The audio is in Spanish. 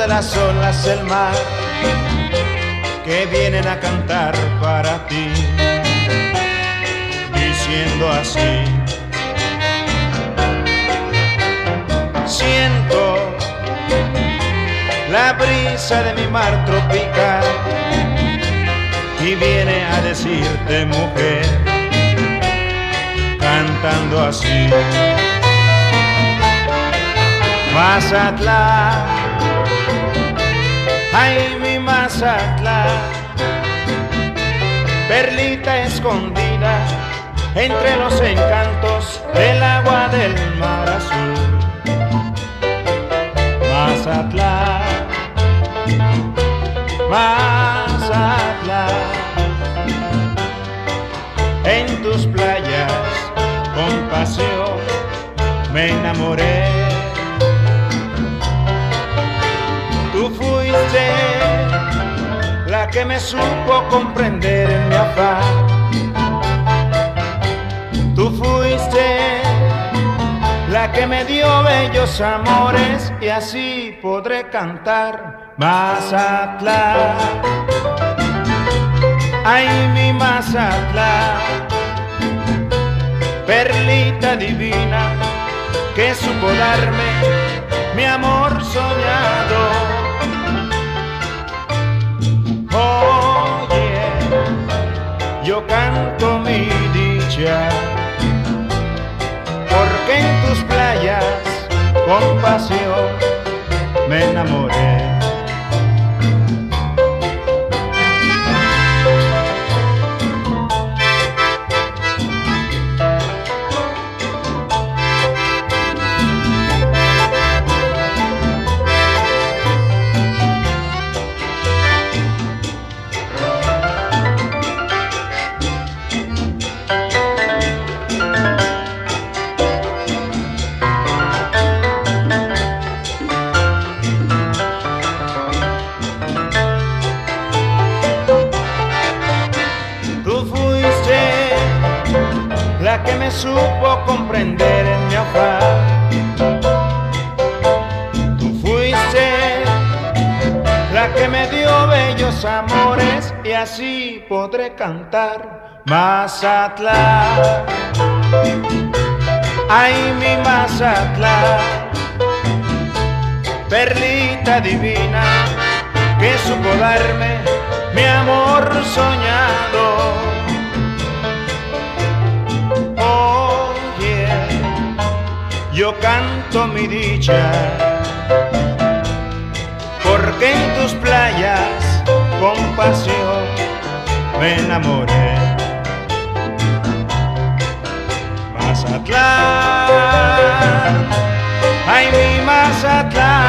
de las olas el mar que vienen a cantar para ti, diciendo así: siento la brisa de mi mar tropical y viene a decirte, mujer, cantando así: Mazatlán, ay mi Mazatlán, perlita escondida entre los encantos del agua del mar azul. Mazatlán, Mazatlán, en tus playas con pasión me enamoré. Tú fuiste la que me supo comprender en mi afán. Tú fuiste la que me dio bellos amores y así podré cantar Mazatlán. Ay mi Mazatlán, perlita divina que supo darme mi amor soñado. Oye, yo canto mi dicha, porque en tus playas con pasión me enamoré. La que me supo comprender en mi afán. Tú fuiste la que me dio bellos amores y así podré cantar Mazatlán. Ay mi Mazatlán, perlita divina que supo darme mi amor soñado. Yo canto mi dicha, porque en tus playas con pasión me enamoré. Mazatlán, ay mi Mazatlán,